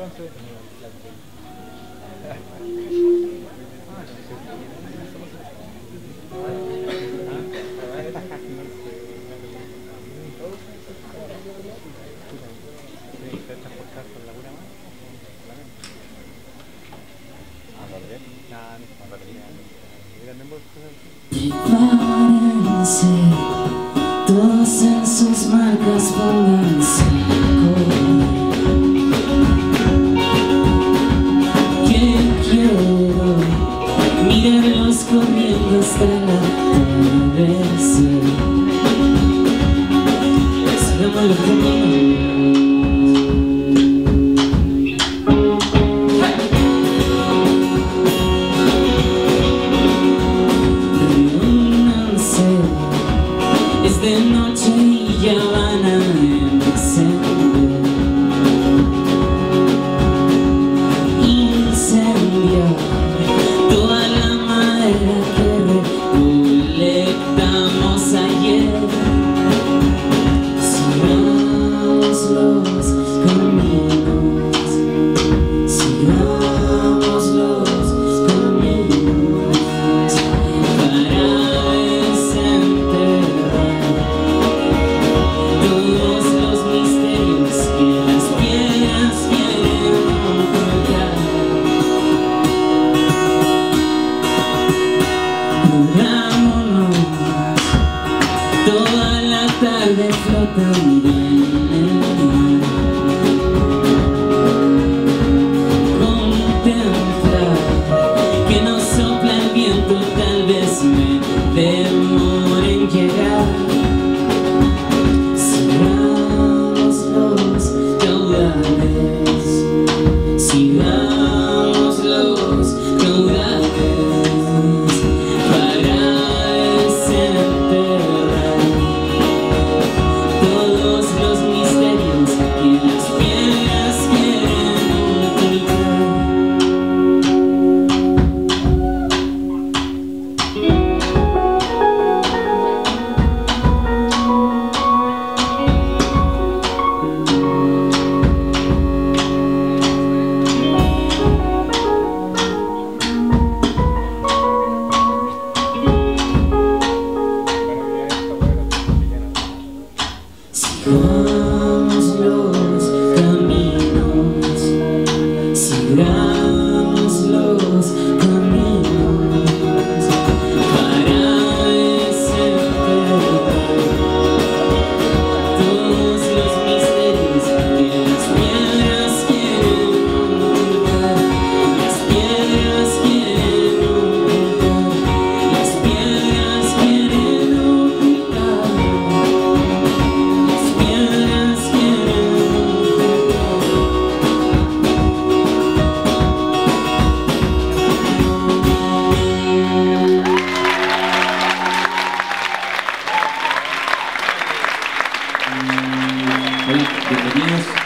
entonces. Prepárense, todos en sus marcas pónganse que quiero mirarlos corriendo hasta el atardecer. Sigamos el camino. Es de noche y ya van a encender, incendiar toda la madera que recolectamos ayer. Sigamos los caminos, sigamos los caminos para desenterrar todos los misterios que las piedras quieren ocultar. Curámonos toda la tarde flotando en el mar. Contemplar que nos sopla el viento, tal vez me demore en llegar. Sigamos los caudales, sigamos los caudales para desenterrar todos los misterios que las piedras quieren ocultar. Sigamos los caminos, sigamos los caminos para desenterrar todos los misterios que las piedras quieren ocultar. Las piedras quieren ocultar, las piedras quieren ocultar. Hola, bienvenidos.